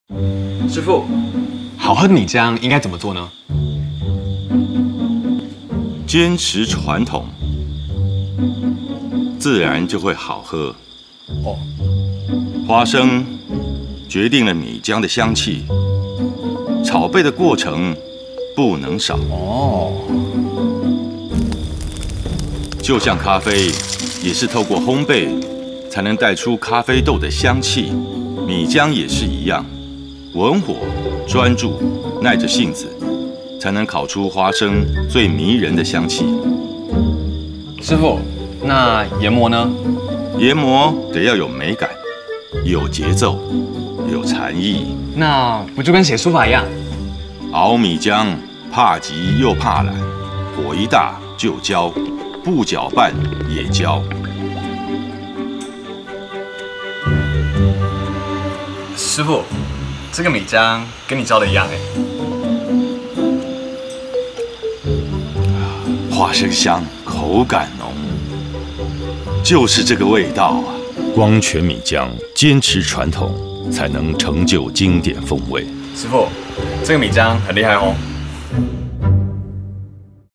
师傅，好喝的米浆应该怎么做呢？ 坚持传统，自然就会好喝。 哦， 花生决定了米浆的香气，炒焙的过程不能少。 哦， 就像咖啡，也是透过烘焙才能带出咖啡豆的香气，米浆也是一样，文火、专注、耐着性子，才能烤出花生最迷人的香气。 师傅，那研磨呢？ 研磨得要有美感，有节奏，有禅意。 那不就跟写书法一样？ 熬米浆怕急又怕懒，火一大就焦，不搅拌也焦。 师傅，这个米浆跟你教的一样哎。 花生香，口感浓，就是这个味道啊！光泉米浆，坚持传统，才能成就经典风味。 师傅，这个米浆很厉害哦。